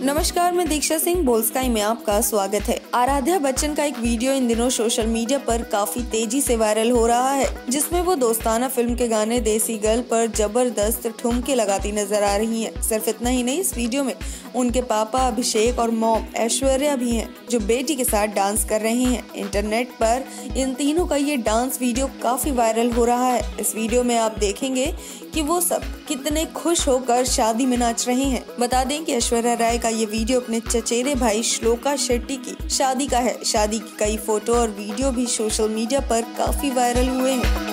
नमस्कार, मैं दीक्षा सिंह बोल्स्काई में आपका स्वागत है। आराध्या बच्चन का एक वीडियो इन दिनों सोशल मीडिया पर काफी तेजी से वायरल हो रहा है, जिसमें वो दोस्ताना फिल्म के गाने देसी गर्ल पर जबरदस्त ठुमके लगाती नजर आ रही हैं। सिर्फ इतना ही नहीं, इस वीडियो में उनके पापा अभिषेक और मॉम ऐश्वर्या भी हैं, जो बेटी के साथ डांस कर रही हैं। इंटरनेट पर इन तीनों का ये डांस वीडियो काफी वायरल हो रहा है। इस वीडियो में आप देखेंगे कि वो सब कितने खुश होकर शादी में नाच रहे हैं। बता दें कि ऐश्वर्या राय का ये वीडियो अपने चचेरे भाई श्लोका शेट्टी की शादी का है। शादी की कई फोटो और वीडियो भी सोशल मीडिया पर काफी वायरल हुए हैं।